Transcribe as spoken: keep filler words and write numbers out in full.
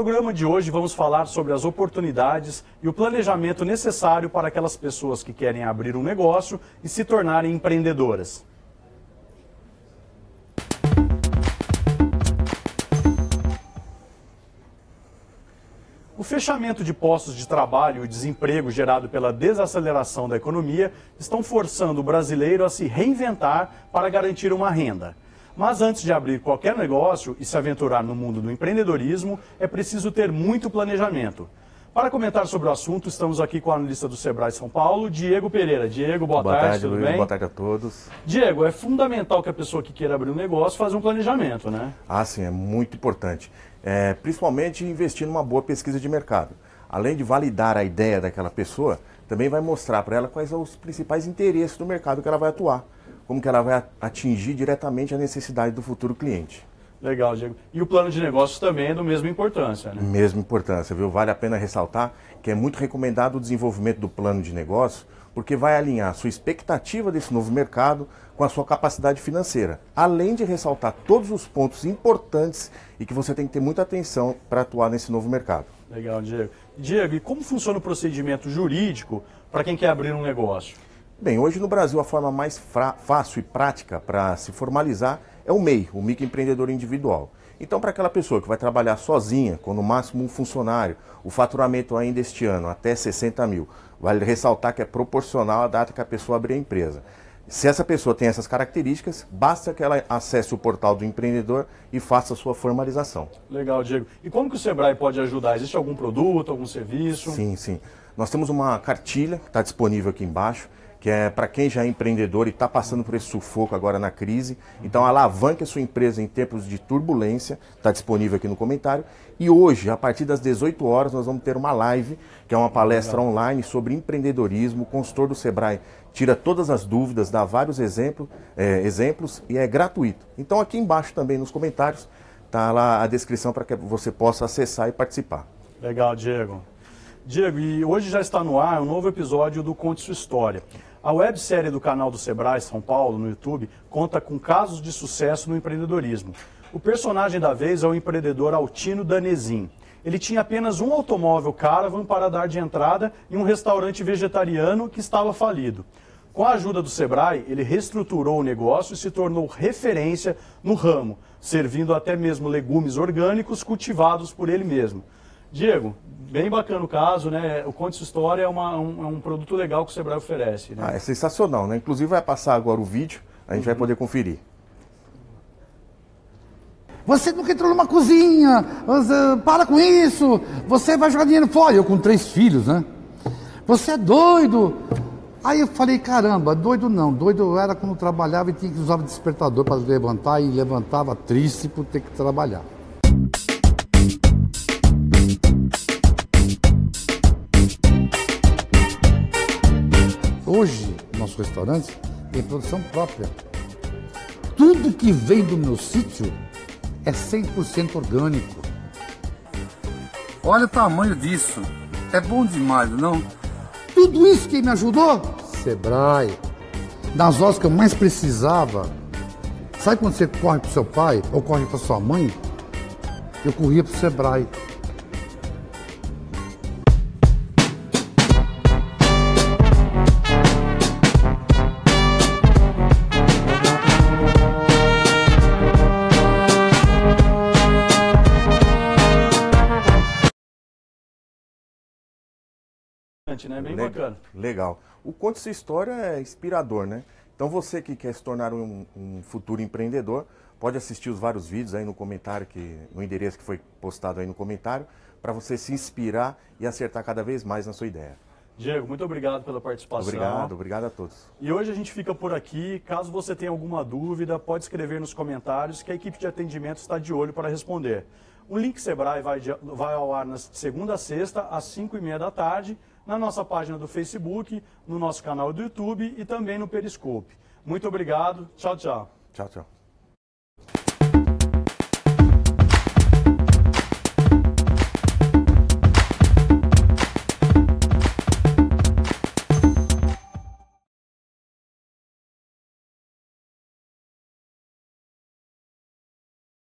programa de hoje vamos falar sobre as oportunidades e o planejamento necessário para aquelas pessoas que querem abrir um negócio e se tornarem empreendedoras. O fechamento de postos de trabalho e o desemprego gerado pela desaceleração da economia estão forçando o brasileiro a se reinventar para garantir uma renda. Mas antes de abrir qualquer negócio e se aventurar no mundo do empreendedorismo, é preciso ter muito planejamento. Para comentar sobre o assunto, estamos aqui com o analista do Sebrae São Paulo, Diego Pereira. Diego, boa, boa tarde, tarde, tudo Luiz, bem? Boa tarde a todos. Diego, é fundamental que a pessoa que queira abrir um negócio faça um planejamento, né? Ah, sim, é muito importante. É, principalmente investir numa boa pesquisa de mercado. Além de validar a ideia daquela pessoa, também vai mostrar para ela quais são os principais interesses do mercado que ela vai atuar. Como que ela vai atingir diretamente a necessidade do futuro cliente. Legal, Diego. E o plano de negócios também é da mesma importância, né? Mesma importância, viu? Vale a pena ressaltar que é muito recomendado o desenvolvimento do plano de negócio, porque vai alinhar a sua expectativa desse novo mercado com a sua capacidade financeira, além de ressaltar todos os pontos importantes e que você tem que ter muita atenção para atuar nesse novo mercado. Legal, Diego. Diego, e como funciona o procedimento jurídico para quem quer abrir um negócio? Bem, hoje no Brasil a forma mais fácil e prática para se formalizar é o M E I, o microempreendedor individual. Então, para aquela pessoa que vai trabalhar sozinha, com no máximo um funcionário, o faturamento ainda este ano até sessenta mil, vale ressaltar que é proporcional à data que a pessoa abrir a empresa. Se essa pessoa tem essas características, basta que ela acesse o portal do empreendedor e faça a sua formalização. Legal, Diego. E como que o Sebrae pode ajudar? Existe algum produto, algum serviço? Sim, sim. Nós temos uma cartilha que está disponível aqui embaixo, que é para quem já é empreendedor e está passando por esse sufoco agora na crise. Então, alavanque a sua empresa em tempos de turbulência, está disponível aqui no comentário. E hoje, a partir das dezoito horas, nós vamos ter uma live, que é uma palestra Legal. online sobre empreendedorismo. O consultor do Sebrae tira todas as dúvidas, dá vários exemplos, é, exemplos e é gratuito. Então, aqui embaixo também nos comentários está lá a descrição para que você possa acessar e participar. Legal, Diego. Diego, e hoje já está no ar um novo episódio do Conte Sua História. A websérie do canal do Sebrae São Paulo, no YouTube, conta com casos de sucesso no empreendedorismo. O personagem da vez é o empreendedor Altino Danezin. Ele tinha apenas um automóvel Caravan para dar de entrada em um restaurante vegetariano que estava falido. Com a ajuda do Sebrae, ele reestruturou o negócio e se tornou referência no ramo, servindo até mesmo legumes orgânicos cultivados por ele mesmo. Diego, bem bacana o caso, né? O Conte Sua História é, uma, um, é um produto legal que o Sebrae oferece, né? Ah, é sensacional, né? Inclusive vai passar agora o vídeo, a gente uhum. vai poder conferir. Você nunca entrou numa cozinha, você, para com isso, você vai jogar dinheiro fora. Eu com três filhos, né? Você é doido. Aí eu falei, caramba, doido não, doido eu era quando trabalhava e tinha que usar o despertador para levantar e levantava triste por ter que trabalhar. Hoje, nosso restaurante tem produção própria. Tudo que vem do meu sítio é cem por cento orgânico. Olha o tamanho disso. É bom demais, não? Tudo isso quem me ajudou? Sebrae. Nas horas que eu mais precisava. Sabe quando você corre pro seu pai ou corre pra sua mãe? Eu corria pro Sebrae. Né? Bem Le bacana. Legal. O Conte Sua História é inspirador, né? Então você que quer se tornar um, um futuro empreendedor, pode assistir os vários vídeos aí no comentário, que, no endereço que foi postado aí no comentário, para você se inspirar e acertar cada vez mais na sua ideia. Diego, muito obrigado pela participação. Obrigado, obrigado a todos. E hoje a gente fica por aqui. Caso você tenha alguma dúvida, pode escrever nos comentários que a equipe de atendimento está de olho para responder. O Link Sebrae vai, de, vai ao ar na segunda a sexta, às cinco e meia da tarde, na nossa página do Facebook, no nosso canal do YouTube e também no Periscope. Muito obrigado. Tchau, tchau. Tchau, tchau.